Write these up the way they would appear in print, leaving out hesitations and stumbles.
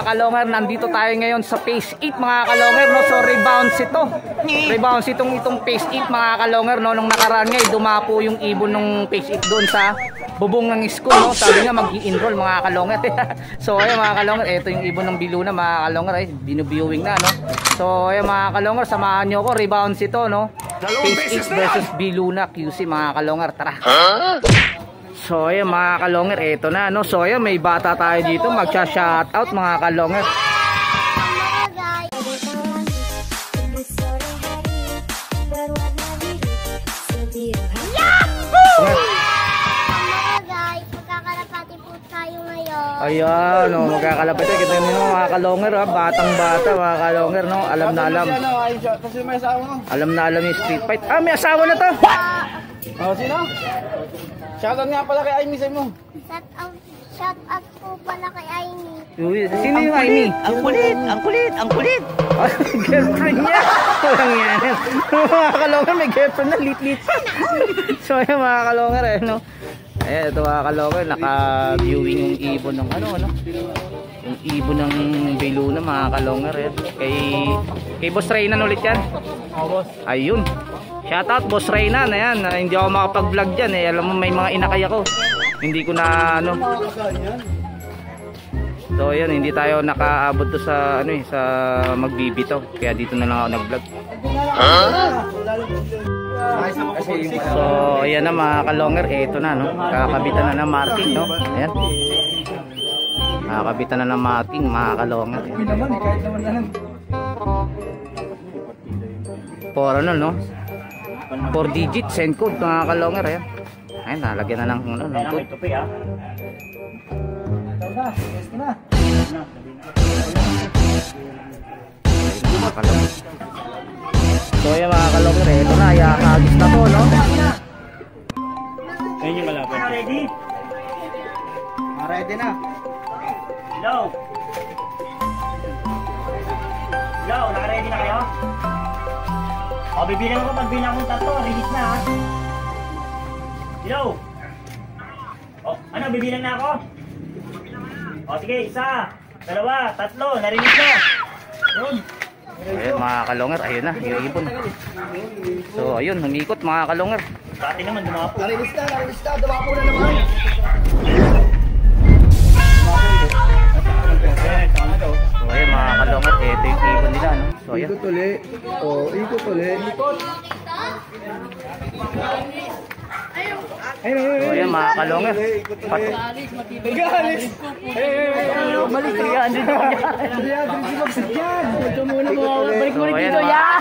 kalonger, nandito tayo ngayon sa phase 8 mga kalonger, no? So rebounds ito. Rebounds itong phase 8 mga kalonger, no? Nung nakaraan nga, dumapo yung ibon ng phase 8 doon sa bubong ng school, no? Sabi nga mag-i-enroll mga kalonger. So ayun mga kalonger, ito yung ibon ng Biluna mga kalonger, ay binubiewing na, no? So ayun mga kalonger, samahan nyo ko, rebounds ito, no? Phase 8 versus Biluna QC mga kalonger, tara. So ayun mga kalonger, ito na, no? So ayun, may bata tayo dito, magsha-shoutout mga kalonger. Ayan, no, magkakalapit. Kita nyo mga kalonger, ha? Batang bata mga kalonger, no? Alam na alam. Alam na alam yung street fight. Ah, may asawa na to! Oh, sino? Shoutout nga pala kay Aimee sa mo. Shoutout po pala kay Aimee. Sino yung Aimee? Ang kulit! Ang kulit! Ang kulit! Girlfriend niya! Walang yan. Mga kalonger, may girlfriend na lit-lit. So ayan mga kalonger, eh, no? Ayan, ito mga kalonger, naka-viewing yung ibon ng ano. Yung ibon ng Biluna mga kalonger, eh. Kay Boss Reynan ulit yan. Oh, boss. Ayun. Shoutout Boss Reynan, ayan. Hindi ako makapag-vlog dyan, eh. Alam mo may mga inakay ako. Hindi ko na ano. So ayan, hindi tayo nakaabot to sa ano, sa magbibitaw. Kaya dito na lang ako nag-vlog. So ayan na mga kalonger, ito na, no? Kakabitan na ng marking, no? Ayan. Kakabitan na ng marking mga kalonger. For ano, no? 4 digit send code mga kalonger, ayan. Ayan, nalagyan na ng ano, ng code. So ayan mga kalonger, ito na, yakagis na to, no? Ayun yung kalaban. Ready? Ready na. Hello? Hello, naka-ready na kayo? O, bibilang ko, pagbilang kong tatlo, release na, ha? Hello? O, ano, bibilang na ako? O, sige, 1, 2, 3, na-release na. Yun. Ayan mga kalonger, ayun na, yung ibon. So ayun, humikot mga kalonger. Dati naman, dumapo. Narinis na, dumapo na naman. So ayun mga kalonger, ito yung ibon nila, no? So ayun. Ikot ulit. Oh, ikot ulit. So ayan mga kalonger. Balik ka yan, dito ka yan. Ito muna mo, balik mo rin dito, yan!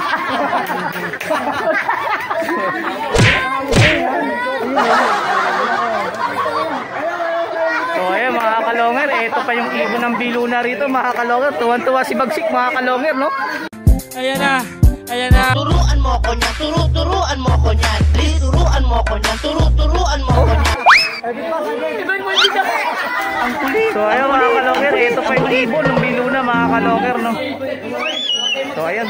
So ayan mga kalonger, ito pa yung ibon ng Biluna rito mga kalonger. Tuwan-tuwa si Bagsik mga kalonger, no? Ayan na, ayan na. Turuan mo ko niyan, turuan mo ko niyan. Please, turuan mo ko niyan, turuan mo ko niyan. Ang kulit. So ayan mga kalonger, ito pa yung ibon ng Biluna mga kalonger, no? So ayan.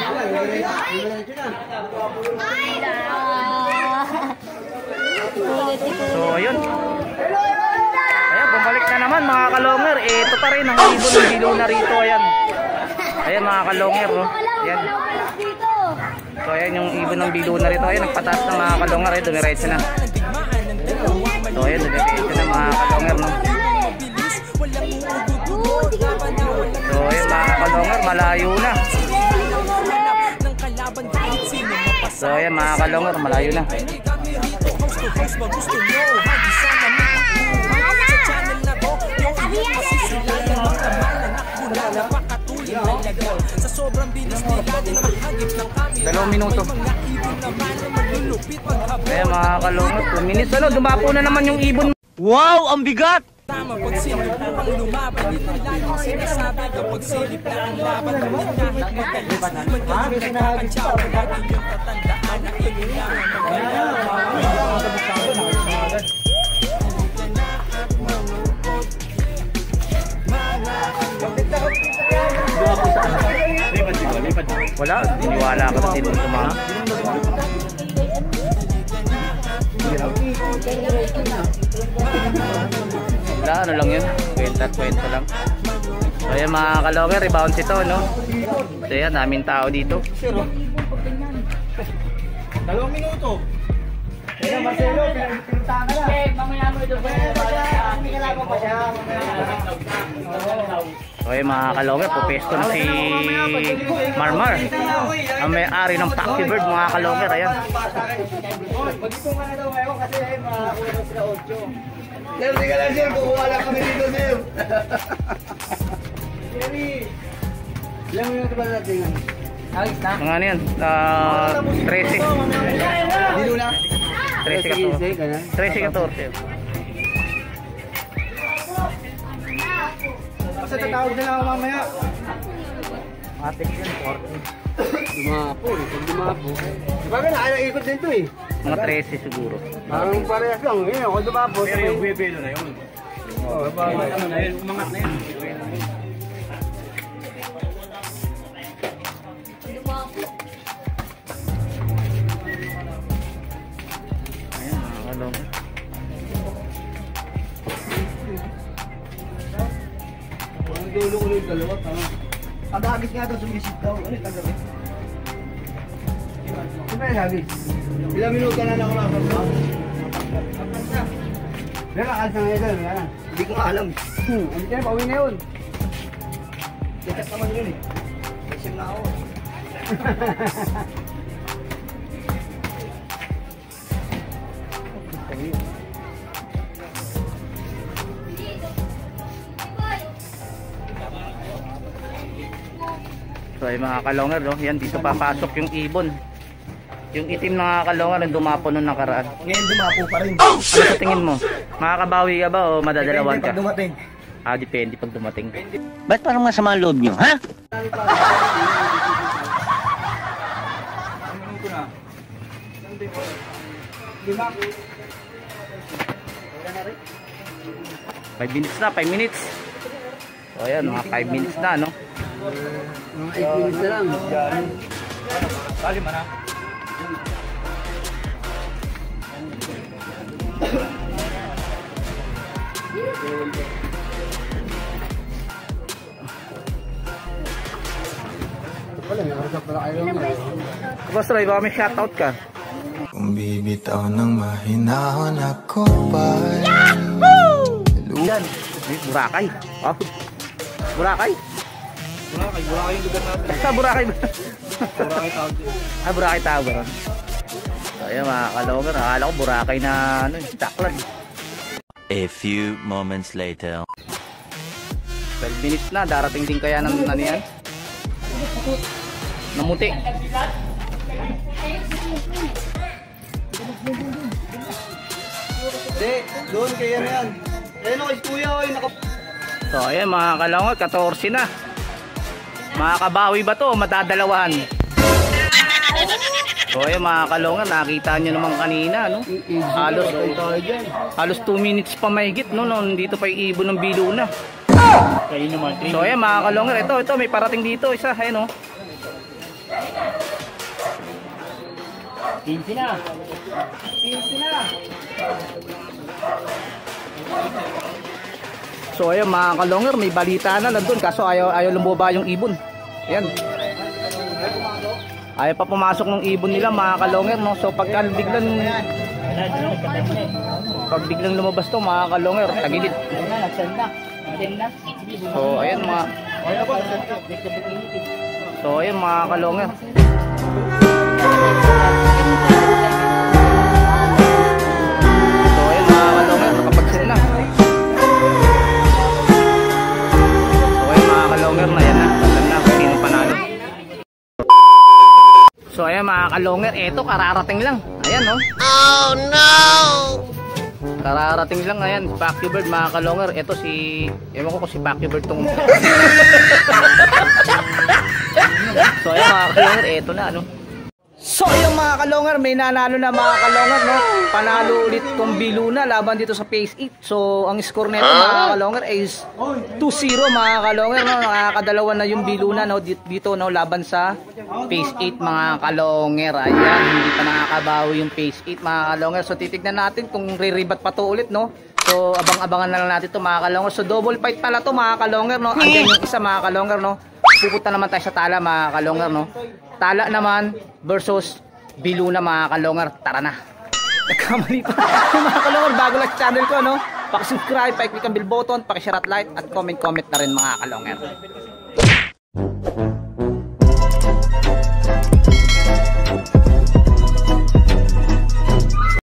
So ayun. Ayan, bumalik na naman mga kalonger. Ito pa rin ang ibon ng Biluna rito, ayan. Ayan mga kalonger, no? Ayan. So ayan yung ibon ng Biluna rito. Ayan, nagpataas na mga kalonger, ayan, dumiretso na. So ayan, dumiretso na mga kalonger, no? So ayan mga kalonger, malayo na. So ayan mga kalonger, malayo na. Dalawang minuto. Ayan mga kalonger, 2 minutes. Ano, dumapo na naman yung ibon. Wow, ang bigat! Tama pag sinipang lumaban, dito laging sinasabi kapag silip na ang laban, kahit magalis, magaling ka ang tsawa, natin yung tatandaan na kailangan Wala, diniwala ka sa sino tumama. Wala, ano lang yun, kwenta lang. So ayan mga kalonger, rebound ito, no? So ayan, daming tao dito. 2 minuto. Kaya Marcelo, pinuntahan ka na. Mamaya mo ito. Hindi ka lang pa siya. So ayan mga kalonger, pupesto na si Marmar. Ang may-ari ng Packy Bird mga kalonger, ayan. Mag-ipong ka na daw ngayon kasi makakuha sila 8. Sir, hindi ka lang sir, kukuha lang kami dito sir. Ilang minuto ba natin yan? Mga ano yan, 13. Dito na? 13-14. Kasi tatawag nila ako mamaya. Matik yan, 14. Dumapo eh, pag dumapo. Bakit nakailang-ikot din to eh? Mga 13 siguro. Parang parehas lang, eh, ako dumapo. Pero yung bebelo na yun. Oo, bakit? Ano na yun, umangat na yun. Ayan mga kalonger. Ang dulo ko yung dalawa, tama. Ang hagis nga ito, sumisit daw. Ano yung tagawin? Sino yung hagis? Ilang minuto na ako lang. Pero alas na ngayon doon, yan. Hindi ko alam. Hindi tayo, pauwi na yun. Tikas naman yun eh. Isim na ako. So ay mga kalonger, no? Yan, dito papasok yung ibon. Yung itim na kalonger yung dumapo nung nakaraan. Ngayon dumapo pa rin. Ano sa tingin mo? Makakabawi ka ba o madadalawan ka? Pag dumating. Depende pag dumating. Ba't parang masama ang loob nyo, ha? Five minutes na, 5 minutes. So ayan, mga 5 minutes na, no? Mga 8 minutes na lang. Salim na. Wala, nakasap pala kayo lang. Boss Roy, baka may shoutout ka. Kung bibitaw ng mahinahon ako pa. Yan, Boracay. Oh. Boracay? Burakay yung lugar natin. Sa Boracay ba? Burakay tawag din. Boracay Tower. So ayan mga kalonger, akala ko Boracay na ano, Taklan. A few moments later. 12 minutes na, darating din kaya ng ano yan? Namuti. Hindi, doon kaya na yan. Ayun ako, kuya, oy, So ayan mga kalonger, 14 na. Makakabawi ba to? Matadalawan. So ayan mga kalonger, nakita nyo naman kanina, no? Halos 2 minutes pa mahigit, no? Dito pa yung ibon ng Biluna. Kayo naman. So ayan mga kalonger, ito may parating dito isa, ayan o. 15 na. So ayan mga kalonger, may balita na nandun kaso ayaw lumaba yung ibon. Ayan. Ayaw pa pumasok ng ibon nila mga kalonger, no? So pag biglang lumabas to mga kalonger, tagilid. So ayan mga kalonger. Nakapagsin na. Kalonger na yan na. Alam na kung sino panalo. So ayan mga kalonger, eto kararating lang. Ayan no. Oh no! Kararating lang, ayan, Packy Bird mga kalonger. Eto si, ewan ko kung si Packy Bird tong. So ayan mga kalonger, eto na ano. So yung mga kalonger, may nanalo na mga kalonger, no? Panalo ulit tong Biluna laban dito sa Phase 8. So ang score nito mga kalonger is 2-0 mga kalonger, no? Nakakadalawa na yung Biluna, no? Dito no, laban sa Phase 8 mga kalonger. Ayan, hindi pa nakakabawi yung Phase 8 mga kalonger. So titignan natin kung re-rebat pa to ulit, no? So, abang-abangan na lang natin ito mga kalonger. So, double fight pala ito mga kalonger, no? Andyan yung isa mga kalonger, no? Pupunta naman tayo sa tala mga kalonger, no? Tala naman versus Biluna mga kalonger. Tara na. Nagkamali pa. Mga kalonger, bago lang sa channel ko, no? Pakisubscribe, pakiclick ang bell button, pakishare at like, at comment na rin mga kalonger.